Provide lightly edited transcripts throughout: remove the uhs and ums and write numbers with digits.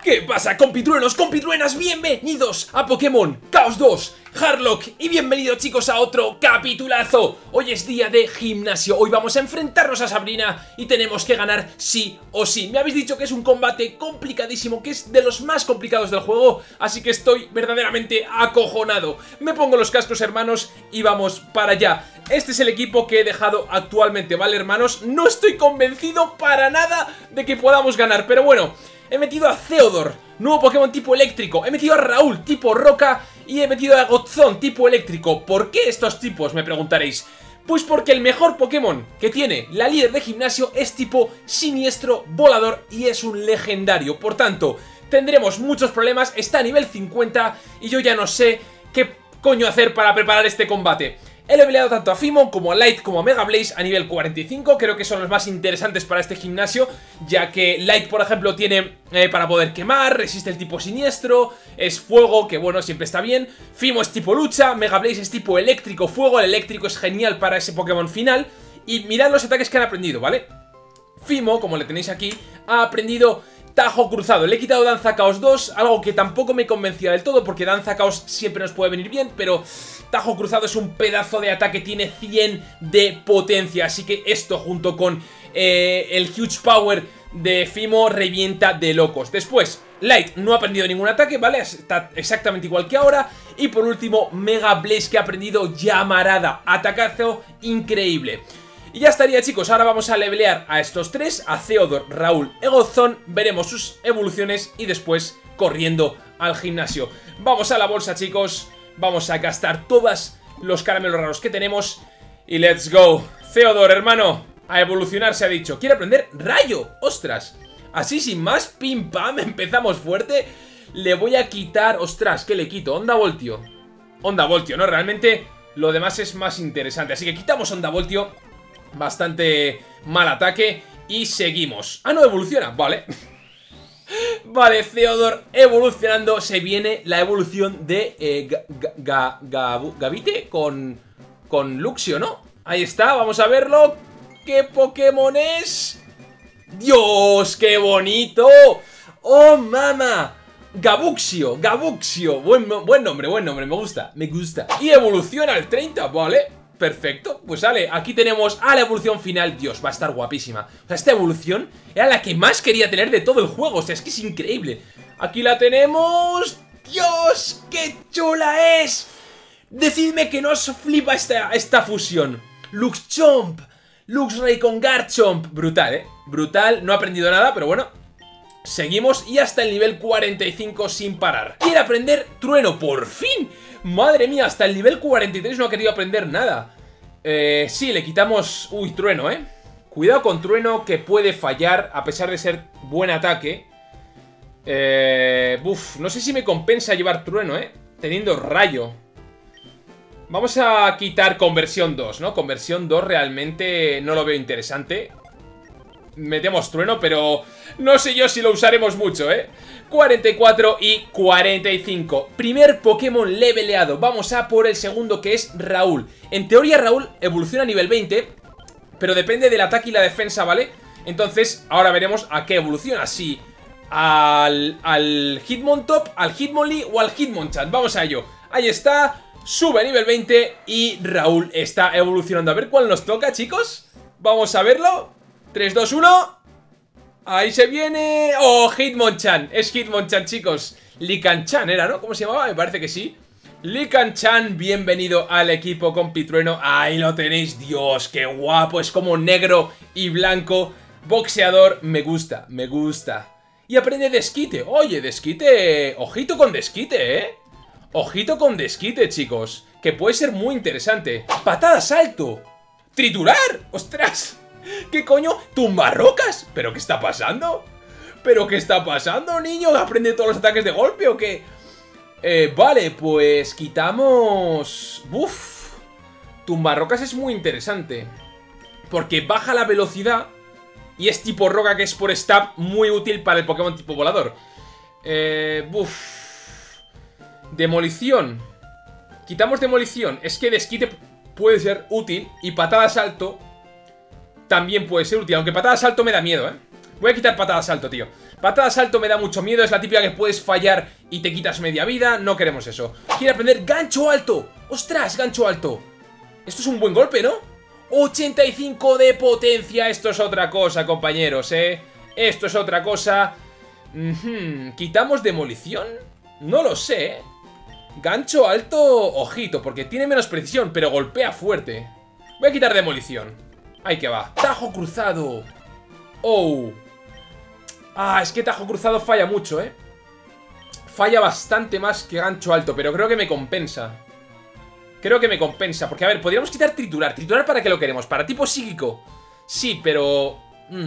¿Qué pasa, compitruenos, compitruenas? Bienvenidos a Pokémon Chaos 2 Hardlock y bienvenidos, chicos, a otro capitulazo. Hoy es día de gimnasio, hoy vamos a enfrentarnos a Sabrina y tenemos que ganar sí o sí. Me habéis dicho que es un combate complicadísimo, que es de los más complicados del juego, así que estoy verdaderamente acojonado. Me pongo los cascos, hermanos, y vamos para allá. Este es el equipo que he dejado actualmente, ¿vale, hermanos? No estoy convencido para nada de que podamos ganar, pero bueno. He metido a Theodore, nuevo Pokémon tipo eléctrico. He metido a Raúl, tipo roca. Y he metido a Godzón, tipo eléctrico. ¿Por qué estos tipos?, me preguntaréis. Pues porque el mejor Pokémon que tiene la líder de gimnasio es tipo siniestro, volador y es un legendario. Por tanto, tendremos muchos problemas. Está a nivel 50 y yo ya no sé qué coño hacer para preparar este combate. He leveleado tanto a Fimo como a Light como a Mega Blaze a nivel 45, creo que son los más interesantes para este gimnasio, ya que Light, por ejemplo, tiene para poder quemar, resiste el tipo siniestro, es fuego, que bueno, siempre está bien. Fimo es tipo lucha, Mega Blaze es tipo eléctrico, fuego, el eléctrico es genial para ese Pokémon final. Y mirad los ataques que han aprendido, ¿vale? Fimo, como le tenéis aquí, ha aprendido Tajo Cruzado. Le he quitado Danza Caos 2, algo que tampoco me convencía del todo, porque Danza Caos siempre nos puede venir bien, pero Tajo Cruzado es un pedazo de ataque, tiene 100 de potencia, así que esto junto con el Huge Power de Fimo revienta de locos. Después, Light no ha aprendido ningún ataque, ¿vale? Está exactamente igual que ahora. Y por último, Mega Blaze, que ha aprendido Llamarada, atacazo increíble. Y ya estaría, chicos. Ahora vamos a levelear a estos tres, a Theodore, Raúl y Godzón. Veremos sus evoluciones y después corriendo al gimnasio. Vamos a la bolsa, chicos. Vamos a gastar todos los caramelos raros que tenemos. Y let's go. Theodore, hermano, a evolucionar se ha dicho. ¿Quiere aprender rayo? ¡Ostras! Así sin más, pim pam, empezamos fuerte. Le voy a quitar... Ostras, ¿qué le quito? Onda Voltio. Onda Voltio, ¿no? Realmente lo demás es más interesante. Así que quitamos Onda Voltio. Bastante mal ataque. Y seguimos. Ah, no, evoluciona, vale. Vale, Theodore evolucionando. Se viene la evolución de Gavite con Luxio, ¿no? Ahí está, vamos a verlo. ¿Qué Pokémon es? ¡Dios, qué bonito! ¡Oh, mama! Gabuxio, Gabuxio. Buen nombre, me gusta, me gusta. Y evoluciona al 30, vale. Perfecto, pues vale, aquí tenemos a la evolución final. Dios, va a estar guapísima. O sea, esta evolución era la que más quería tener de todo el juego. O sea, es que es increíble. Aquí la tenemos. ¡Dios, qué chula es! Decidme que no os flipa esta fusión. Luxchomp, Luxray con Garchomp. Brutal, brutal, no he aprendido nada, pero bueno. Seguimos y hasta el nivel 45 sin parar. Quiere aprender Trueno, por fin. Madre mía, hasta el nivel 43 no ha querido aprender nada. Sí, le quitamos... Uy, Trueno, Cuidado con Trueno, que puede fallar a pesar de ser buen ataque. No sé si me compensa llevar Trueno, teniendo Rayo. Vamos a quitar Conversión 2, ¿no? Conversión 2 realmente no lo veo interesante. Metemos Trueno, pero no sé yo si lo usaremos mucho, 44 y 45. Primer Pokémon leveleado. Vamos a por el segundo, que es Raúl. En teoría Raúl evoluciona a nivel 20, pero depende del ataque y la defensa, ¿vale? Entonces ahora veremos a qué evoluciona. Si al Hitmontop, al Hitmonlee o al Hitmonchan. Vamos a ello. Ahí está. Sube a nivel 20 y Raúl está evolucionando. A ver cuál nos toca, chicos. Vamos a verlo. 3, 2, 1. Ahí se viene. ¡Oh, Hitmonchan! Es Hitmonchan, chicos. Liccanchan era, ¿no? ¿Cómo se llamaba? Me parece que sí. Liccanchan, bienvenido al equipo compitrueno. Ahí lo tenéis. Dios, qué guapo. Es como negro y blanco. Boxeador. Me gusta, me gusta. Y aprende Desquite. Oye, Desquite. Ojito con Desquite, Ojito con Desquite, chicos. Que puede ser muy interesante. Patada salto. Triturar. ¡Ostras! ¿Qué coño? ¿Tumbarrocas? ¿Pero qué está pasando? ¿Pero qué está pasando, niño? ¿Aprende todos los ataques de golpe o qué? Vale, pues quitamos... Uf. Tumbarrocas es muy interesante, porque baja la velocidad y es tipo roca, que es por stab, muy útil para el Pokémon tipo volador. Demolición. Quitamos demolición. Es que Desquite puede ser útil y patada salto también puede ser útil, aunque patada salto me da miedo, Voy a quitar patada salto, tío. Patada salto me da mucho miedo. Es la típica que puedes fallar y te quitas media vida. No queremos eso. Quiero aprender gancho alto. ¡Ostras, gancho alto! Esto es un buen golpe, ¿no? 85 de potencia. Esto es otra cosa, compañeros, Esto es otra cosa. ¿Quitamos demolición? No lo sé, Gancho alto, ojito, porque tiene menos precisión, pero golpea fuerte. Voy a quitar demolición. Ahí que va. Tajo cruzado. Oh. Ah, es que tajo cruzado falla mucho, Falla bastante más que gancho alto, pero creo que me compensa. Creo que me compensa, porque a ver, podríamos quitar triturar. ¿Triturar para qué lo queremos? ¿Para tipo psíquico? Sí, pero...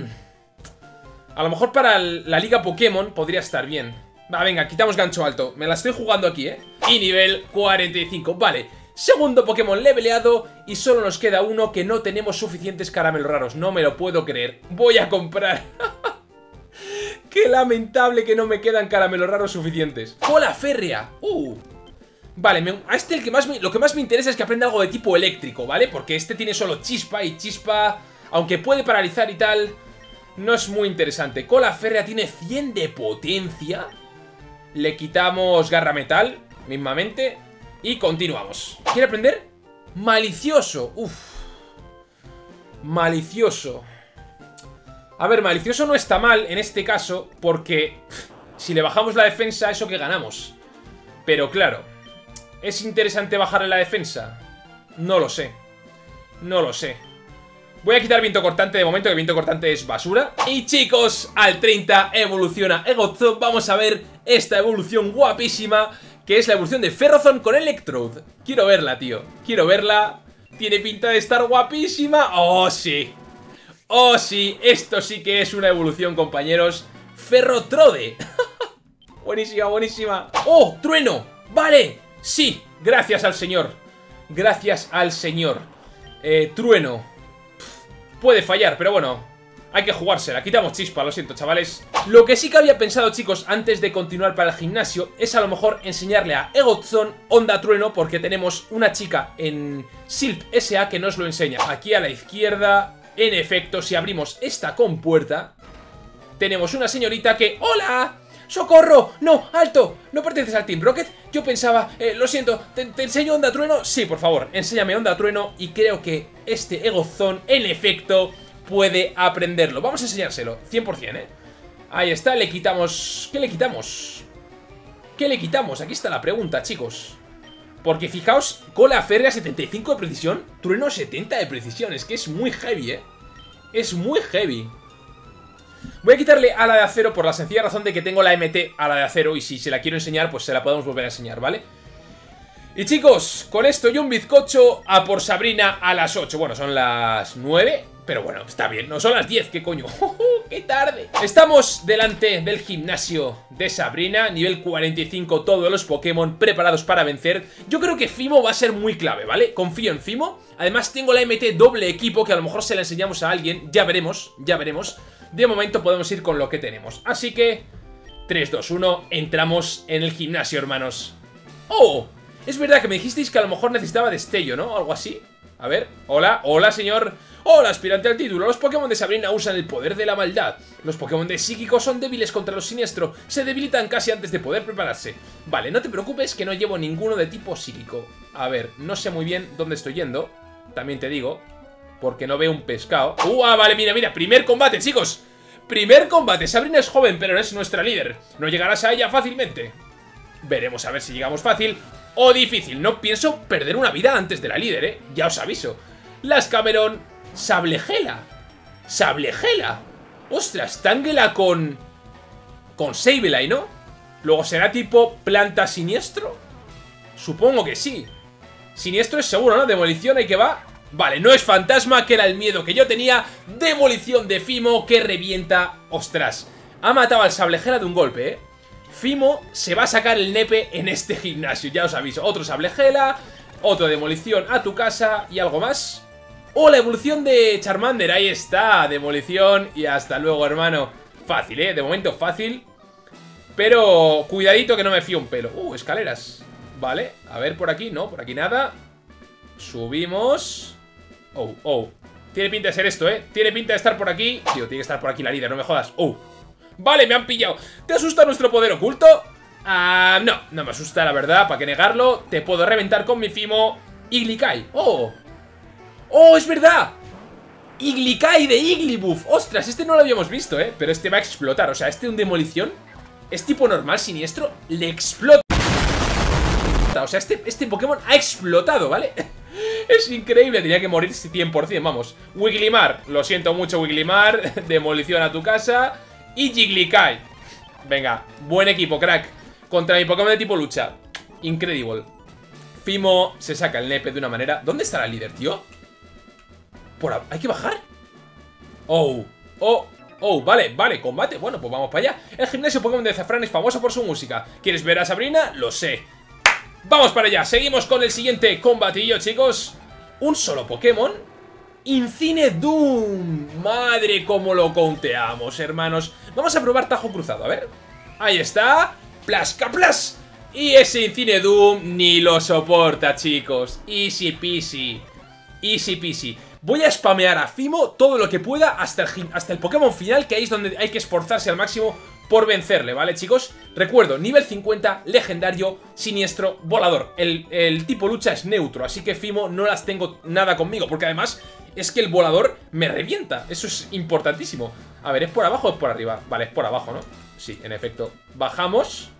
a lo mejor para la liga Pokémon podría estar bien. Va, venga, quitamos gancho alto. Me la estoy jugando aquí, Y nivel 45, vale. Segundo Pokémon leveleado y solo nos queda uno que no tenemos suficientes caramelos raros. No me lo puedo creer. Voy a comprar. Qué lamentable que no me quedan caramelos raros suficientes. Cola férrea. Vale, a este lo que más me interesa es que aprenda algo de tipo eléctrico, ¿vale? Porque este tiene solo chispa y chispa, aunque puede paralizar y tal, no es muy interesante. Cola férrea tiene 100 de potencia. Le quitamos garra metal, mismamente, y continuamos. ¿Quiere aprender? Malicioso. Malicioso. A ver, malicioso no está mal en este caso, porque si le bajamos la defensa, eso que ganamos. Pero claro, ¿es interesante bajarle la defensa? No lo sé. No lo sé. Voy a quitar viento cortante de momento, que viento cortante es basura. Y chicos, al 30 evoluciona Egotzone. Vamos a ver esta evolución guapísima, que es la evolución de Ferrothorn con Electrode. Quiero verla, tío. Quiero verla. Tiene pinta de estar guapísima. ¡Oh, sí! ¡Oh, sí! Esto sí que es una evolución, compañeros. Ferrotrode. Buenísima, buenísima. ¡Oh, trueno! ¡Vale! Sí, gracias al señor. Gracias al señor. Trueno. Puede fallar, pero bueno, hay que jugársela. Quitamos chispa, lo siento, chavales. Lo que sí que había pensado, chicos, antes de continuar para el gimnasio, es a lo mejor enseñarle a Egotzone Onda Trueno, porque tenemos una chica en Silp SA que nos lo enseña. Aquí a la izquierda, en efecto, si abrimos esta compuerta, tenemos una señorita que... ¡Hola! ¡Socorro! ¡No! ¡Alto! ¿No perteneces al Team Rocket? Yo pensaba... lo siento, ¿te enseño Onda Trueno? Sí, por favor, enséñame Onda Trueno. Y creo que este Egotzone, en efecto, puede aprenderlo. Vamos a enseñárselo, 100%, Ahí está, le quitamos... ¿Qué le quitamos? ¿Qué le quitamos? Aquí está la pregunta, chicos. Porque fijaos, cola férrea 75 de precisión, trueno 70 de precisión. Es que es muy heavy, Es muy heavy. Voy a quitarle a la de acero por la sencilla razón de que tengo la MT a la de acero. Y si se la quiero enseñar, pues se la podemos volver a enseñar, ¿vale? Y chicos, con esto y un bizcocho a por Sabrina a las 8. Bueno, son las 9, pero bueno, está bien. No son las 10, ¿qué coño? ¡Qué tarde! Estamos delante del gimnasio de Sabrina, nivel 45, todos los Pokémon preparados para vencer. Yo creo que Fimo va a ser muy clave, ¿vale? Confío en Fimo. Además tengo la MT doble equipo, que a lo mejor se la enseñamos a alguien. Ya veremos, ya veremos. De momento podemos ir con lo que tenemos. Así que 3, 2, 1, entramos en el gimnasio, hermanos. ¡Oh! Es verdad que me dijisteis que a lo mejor necesitaba destello, ¿no? Algo así. A ver, hola, hola señor. Hola, aspirante al título. Los Pokémon de Sabrina usan el poder de la maldad. Los Pokémon de Psíquico son débiles contra los siniestro. Se debilitan casi antes de poder prepararse. Vale, no te preocupes que no llevo ninguno de tipo psíquico. A ver, no sé muy bien dónde estoy yendo. También te digo, porque no veo un pescado. Vale, mira, mira, primer combate, chicos. Primer combate, Sabrina es joven, pero no es nuestra líder. No llegarás a ella fácilmente. Veremos a ver si llegamos fácil o difícil. No pienso perder una vida antes de la líder, ya os aviso. Las Cameron, Sablegela. Sablegela. Ostras, Tangela con Sableye, ¿no? Luego será tipo planta siniestro. Supongo que sí. Siniestro es seguro, ¿no? Demolición, ahí que va. Vale, no es fantasma, que era el miedo que yo tenía. Demolición de Fimo, que revienta. Ostras, ha matado al Sablegela de un golpe, Fimo se va a sacar el nepe en este gimnasio, ya os aviso. Otro Sablegela, otro demolición a tu casa y algo más. ¡Oh, la evolución de Charmander! Ahí está, demolición y hasta luego, hermano. Fácil, de momento fácil. Pero cuidadito que no me fío un pelo. Escaleras. Vale, a ver por aquí, no, por aquí nada. Subimos. Tiene pinta de ser esto, tiene pinta de estar por aquí. Tío, tiene que estar por aquí la líder, no me jodas. Vale, me han pillado. ¿Te asusta nuestro poder oculto? No, no me asusta, la verdad, para qué negarlo. Te puedo reventar con mi Fimo Iglikai. ¡Oh! ¡Oh, es verdad! Iglikai de Iglibuff. Ostras, este no lo habíamos visto, pero este va a explotar. O sea, este un demolición es tipo normal, siniestro. Le explota. O sea, este Pokémon ha explotado, ¿vale? Es increíble, tenía que morir 100%, vamos. Wiglimar, lo siento mucho, Wiglimar. Demolición a tu casa. Y Jigglykai. Venga, buen equipo, crack. Contra mi Pokémon de tipo lucha. Incredible. Fimo se saca el nepe de una manera. ¿Dónde está la líder, tío? ¿Hay que bajar? Vale, combate. Bueno, pues vamos para allá. El gimnasio Pokémon de Zafran es famoso por su música. ¿Quieres ver a Sabrina? Lo sé. Vamos para allá, seguimos con el siguiente combatillo, chicos. Un solo Pokémon. Incinedoom. Madre, cómo lo conteamos, hermanos. Vamos a probar Tajo Cruzado, a ver. Ahí está. Plasca. Y ese Incinedoom ni lo soporta, chicos. Easy peasy. Easy peasy. Voy a spamear a Fimo todo lo que pueda hasta el Pokémon final, que ahí es donde hay que esforzarse al máximo por vencerle, ¿vale, chicos? Recuerdo, nivel 50, legendario, siniestro, volador. El tipo lucha es neutro, así que Fimo no las tengo nada conmigo, porque además es que el volador me revienta. Eso es importantísimo. A ver, ¿es por abajo o es por arriba? Vale, es por abajo, ¿no? Sí, en efecto. Bajamos.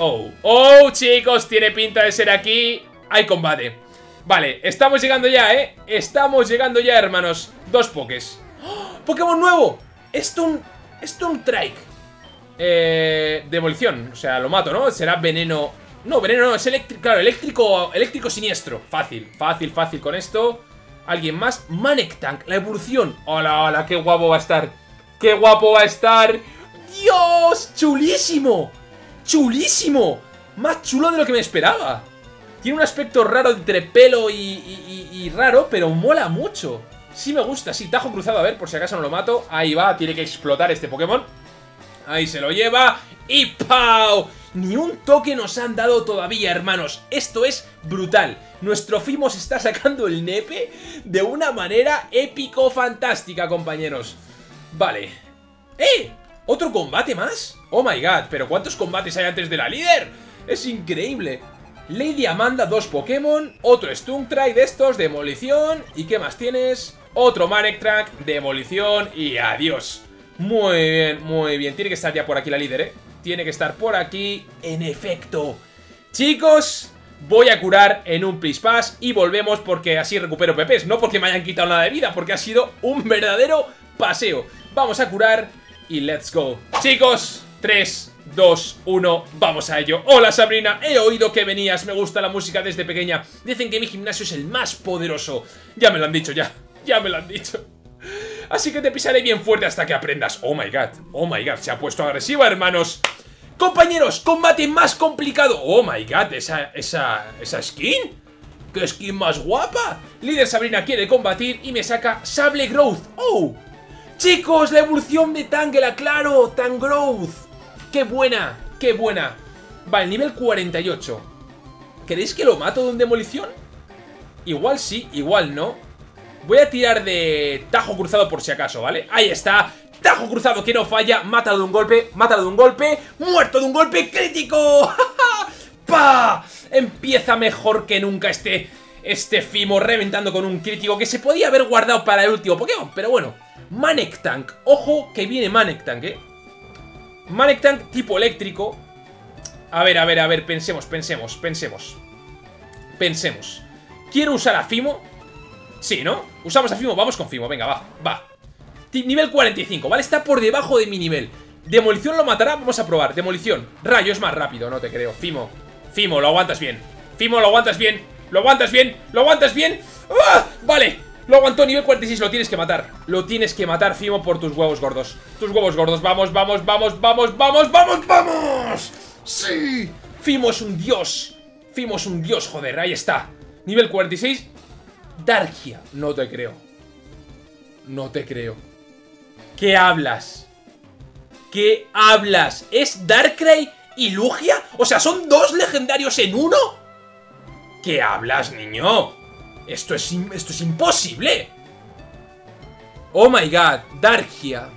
Chicos, tiene pinta de ser aquí. Hay combate. Vale, estamos llegando ya, Estamos llegando ya, hermanos. 2 pokés. ¡Oh! ¡Pokémon nuevo! Stun Trike. Demolición, o sea, lo mato, ¿no? Será veneno. No, veneno no, es eléctrico. Claro, eléctrico siniestro. Fácil con esto. ¿Alguien más? Manectank, la evolución. Hola, qué guapo va a estar. Qué guapo va a estar. ¡Dios! ¡Chulísimo! ¡Chulísimo! Más chulo de lo que me esperaba. Tiene un aspecto raro entre pelo y raro, pero mola mucho. Sí me gusta, sí, Tajo Cruzado, a ver, por si acaso no lo mato. Ahí va, tiene que explotar este Pokémon. Ahí se lo lleva. ¡Y ¡pau! Ni un toque nos han dado todavía, hermanos. Esto es brutal. Nuestro Fimo se está sacando el nepe de una manera épico-fantástica, compañeros. Vale. ¿Otro combate más? Oh my god, pero ¿cuántos combates hay antes de la líder? Es increíble. Lady Amanda, 2 Pokémon. Otro Stunktray de estos, demolición. ¿Y qué más tienes? Otro Manectank, demolición. Y adiós. Muy bien, tiene que estar ya por aquí la líder, Tiene que estar por aquí, en efecto. Chicos, voy a curar en un Please Pass y volvemos porque así recupero PPs. No porque me hayan quitado nada de vida, porque ha sido un verdadero paseo. Vamos a curar y let's go. Chicos, 3, 2, 1, vamos a ello. Hola Sabrina, he oído que venías, me gusta la música desde pequeña. Dicen que mi gimnasio es el más poderoso. Ya me lo han dicho, ya me lo han dicho. Así que te pisaré bien fuerte hasta que aprendas. Oh my god, se ha puesto agresiva, hermanos. Compañeros, combate más complicado. Oh my god, esa skin. ¿Qué skin más guapa? Líder Sabrina quiere combatir y me saca Sable Growth. Chicos, la evolución de Tangela, claro, Tangrowth. Qué buena. Vale, nivel 48. ¿Queréis que lo mato de un demolición? Igual sí, igual no. Voy a tirar de Tajo Cruzado por si acaso, ¿vale? Ahí está, Tajo Cruzado que no falla. Mátalo de un golpe, muerto de un golpe crítico. ¡Pah! Empieza mejor que nunca este Fimo reventando con un crítico que se podía haber guardado para el último Pokémon. Pero bueno, Manectank, ojo que viene Manectank, Manectank tipo eléctrico. A ver, pensemos. Quiero usar a Fimo. Sí, ¿no? Usamos a Fimo, vamos con Fimo, venga, va. Nivel 45, ¿vale? Está por debajo de mi nivel. Demolición lo matará, vamos a probar. Demolición, rayo es más rápido, no te creo. Fimo, lo aguantas bien. Lo aguantas bien. ¡Ah! Vale, lo aguantó, nivel 46, lo tienes que matar, Fimo, por tus huevos gordos. Vamos. ¡Sí! Fimo es un dios, joder, ahí está. Nivel 46. Darkia, no te creo. ¿Qué hablas? ¿Es Darkrai y Lugia? O sea, ¿son 2 legendarios en uno? ¿Qué hablas, niño? Esto es imposible. Oh my god, Darkia.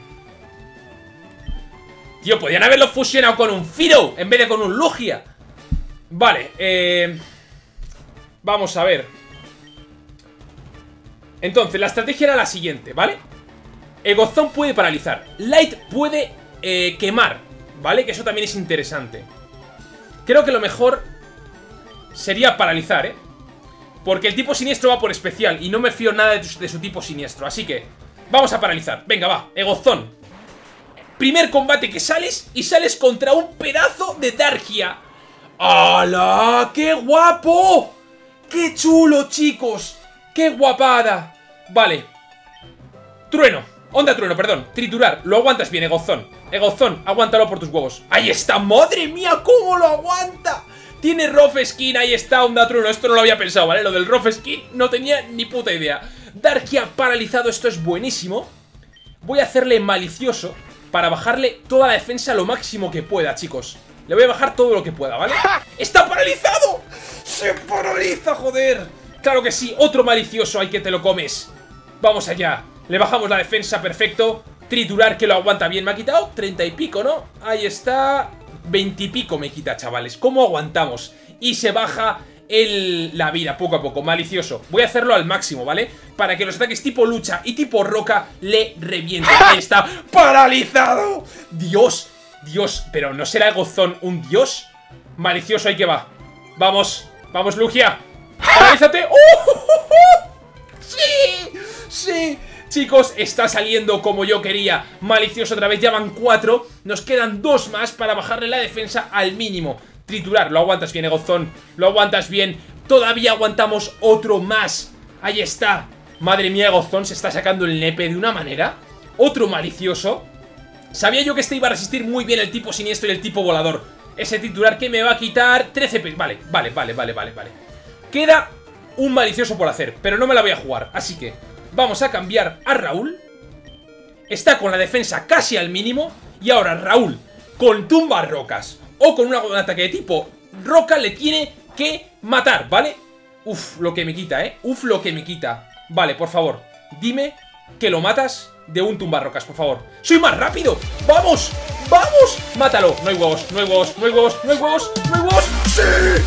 Tío, podrían haberlo fusionado con un Firo en vez de con un Lugia. Vale, vamos a ver. Entonces, la estrategia era la siguiente, ¿vale? Egozón puede paralizar. Light puede quemar, ¿vale? Que eso también es interesante. Creo que lo mejor sería paralizar, ¿eh? Porque el tipo siniestro va por especial y no me fío nada de su tipo siniestro. Así que vamos a paralizar. Venga, va, Egozón. Primer combate que sales y sales contra un pedazo de Darkia. ¡Hala! ¡Qué guapo! ¡Qué chulo, chicos! ¡Qué guapada! Vale. Trueno. Onda trueno, perdón. Triturar. Lo aguantas bien, Egozón. Egozón, aguántalo por tus huevos. ¡Ahí está! ¡Madre mía! ¿Cómo lo aguanta? Tiene Rough Skin. Ahí está, onda trueno. Esto no lo había pensado, ¿vale? Lo del Rough Skin no tenía ni puta idea. Darkia paralizado. Esto es buenísimo. Voy a hacerle malicioso para bajarle toda la defensa lo máximo que pueda, chicos. Le voy a bajar todo lo que pueda, ¿vale? ¡Está paralizado! ¡Se paraliza, joder! ¡Claro que sí! Otro malicioso, ¡ay que te lo comes! Vamos allá. Le bajamos la defensa, perfecto. Triturar, que lo aguanta bien. Me ha quitado 30 y pico, ¿no? Ahí está. 20 y pico me quita, chavales. ¿Cómo aguantamos? Y se baja la vida poco a poco. Malicioso. Voy a hacerlo al máximo, ¿vale? Para que los ataques tipo lucha y tipo roca le revienten. Ahí está. ¡Paralizado! ¡Dios! Dios. ¿Pero no será Egozón un dios? Malicioso, ahí que va. Vamos. Vamos, Lugia. ¡Paralízate! ¡Sí! ¡Sí! Chicos, está saliendo como yo quería. Malicioso otra vez, ya van 4. Nos quedan 2 más para bajarle la defensa al mínimo. Triturar, lo aguantas bien, Egozón. Lo aguantas bien. Todavía aguantamos otro más. Ahí está. Madre mía, Egozón se está sacando el nepe de una manera. Otro malicioso. Sabía yo que este iba a resistir muy bien el tipo siniestro y el tipo volador. Ese triturar que me va a quitar 13 p. Vale. Queda un malicioso por hacer, pero no me la voy a jugar. Así que vamos a cambiar a Raúl. Está con la defensa casi al mínimo. Y ahora Raúl, con tumba rocas o con un ataque de tipo roca, le tiene que matar, ¿vale? Uf, lo que me quita, uf, lo que me quita. Vale, por favor, dime que lo matas de un tumbarrocas, por favor. ¡Soy más rápido! ¡Vamos! ¡Vamos! ¡Mátalo! No hay huevos, no hay huevos, no hay huevos, no hay huevos, no hay huevos. ¡Sí!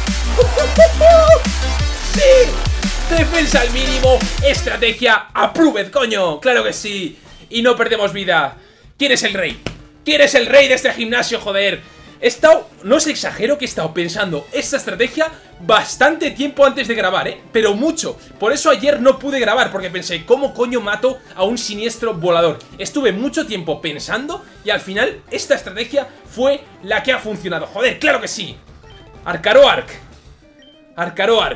¡Sí! Defensa al mínimo. Estrategia approved, coño. ¡Claro que sí! Y no perdemos vida. ¿Quién es el rey? ¿Quién es el rey de este gimnasio, joder? He estado, no os exagero que he estado pensando esta estrategia bastante tiempo antes de grabar, pero mucho. Por eso ayer no pude grabar, porque pensé, ¿cómo coño mato a un siniestro volador? Estuve mucho tiempo pensando y al final esta estrategia fue la que ha funcionado. Joder, claro que sí. Arcaroark. Arcaroark.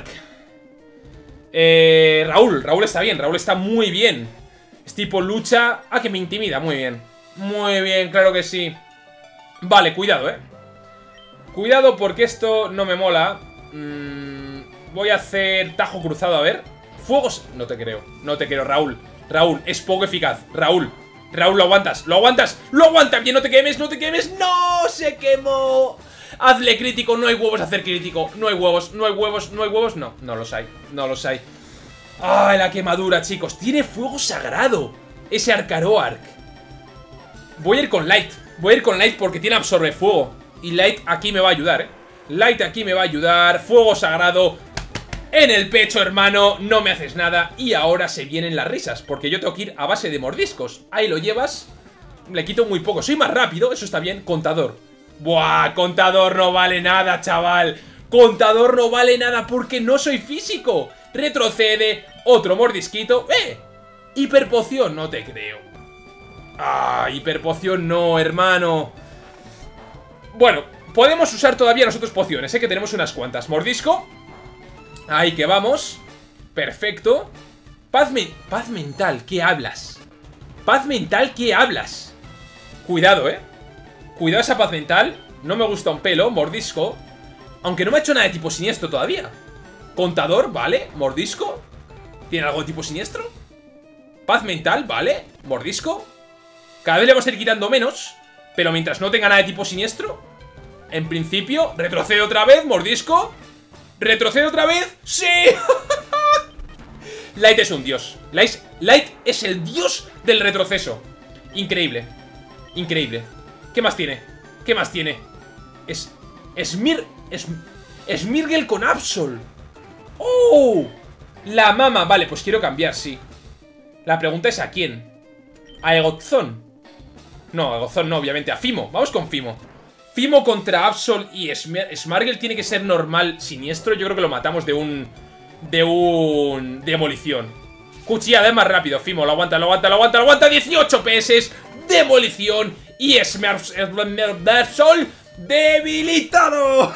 Raúl está bien, Raúl está muy bien. Es tipo lucha. Ah, que me intimida, muy bien. Muy bien, claro que sí. Vale, cuidado, cuidado porque esto no me mola. Voy a hacer tajo cruzado, a ver. Fuegos... No te creo, no te creo, Raúl. Raúl, es poco eficaz, Raúl. Raúl, lo aguantas, lo aguantas. Lo aguantas bien, no te quemes, no te quemes. ¡No! ¡Se quemó! Hazle crítico, no hay huevos a hacer crítico. No hay huevos, no hay huevos, no hay huevos. No, no los hay, no los hay. ¡Ay, la quemadura, chicos! Tiene fuego sagrado ese Arcaroark. Voy a ir con Light. Voy a ir con Light porque tiene absorbe fuego. Y Light aquí me va a ayudar, Light aquí me va a ayudar. Fuego sagrado en el pecho, hermano. No me haces nada. Y ahora se vienen las risas, porque yo tengo que ir a base de mordiscos. Ahí lo llevas. Le quito muy poco. Soy más rápido, eso está bien. Contador. Buah, contador no vale nada, chaval. Contador no vale nada porque no soy físico. Retrocede. Otro mordisquito. Hiperpoción, no te creo. Ah, hiperpoción no, hermano. Bueno, podemos usar todavía nosotros pociones, que tenemos unas cuantas. Mordisco. Ahí que vamos. Perfecto. Paz mental, ¿qué hablas? Paz mental, ¿qué hablas? Cuidado, Cuidado esa paz mental. No me gusta un pelo, mordisco. Aunque no me ha hecho nada de tipo siniestro todavía. Contador, vale, mordisco. ¿Tiene algo de tipo siniestro? Paz mental, vale, mordisco. Cada vez le vamos a ir quitando menos, pero mientras no tenga nada de tipo siniestro, en principio, retrocede otra vez, mordisco. Retrocede otra vez, ¡sí! Light es un dios. Light es el dios del retroceso. Increíble. Increíble. ¿Qué más tiene? ¿Qué más tiene? Smirgel con Absol. ¡Oh! La mama. Vale, pues quiero cambiar, sí. La pregunta es ¿a quién? ¿A Egotzón? No, a Egotzón no, obviamente. A Fimo. Vamos con Fimo. Fimo contra Absol y Smargel tiene que ser normal, siniestro. Yo creo que lo matamos de un demolición. Cuchillada es más rápido. Fimo, lo aguanta, lo aguanta, lo aguanta, lo aguanta. 18 PS. Demolición. Y Absol debilitado.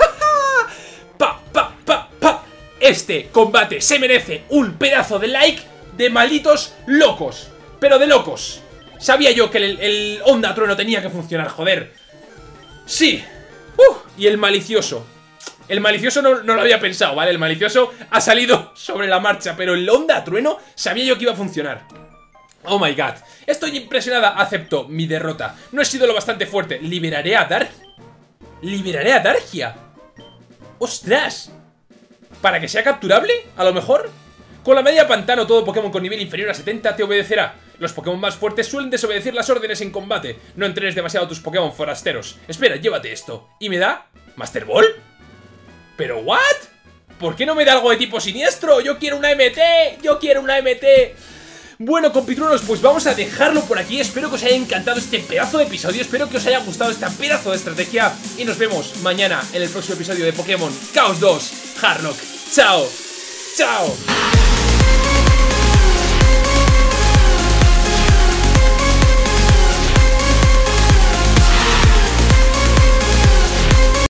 Este combate se merece un pedazo de like de malditos locos. Pero de locos. Sabía yo que el Onda Trueno tenía que funcionar, joder. Sí. Y el malicioso. El malicioso no lo había pensado, ¿vale? El malicioso ha salido sobre la marcha, pero el Onda Trueno sabía yo que iba a funcionar. Oh my god. Estoy impresionada. Acepto mi derrota. No he sido lo bastante fuerte. Liberaré a Dargia. Liberaré a Dargia. ¡Ostras! ¿Para que sea capturable? A lo mejor. Con la media pantano, todo Pokémon con nivel inferior a 70 te obedecerá. Los Pokémon más fuertes suelen desobedecer las órdenes en combate. No entrenes demasiado a tus Pokémon forasteros. Espera, llévate esto. ¿Y me da? ¿Master Ball? ¿Pero what? ¿Por qué no me da algo de tipo siniestro? Yo quiero una MT. Yo quiero una MT. Bueno, compitruenos, pues vamos a dejarlo por aquí. Espero que os haya encantado este pedazo de episodio. Espero que os haya gustado este pedazo de estrategia. Y nos vemos mañana en el próximo episodio de Pokémon Chaos 2 Harlock. ¡Chao! ¡Chao!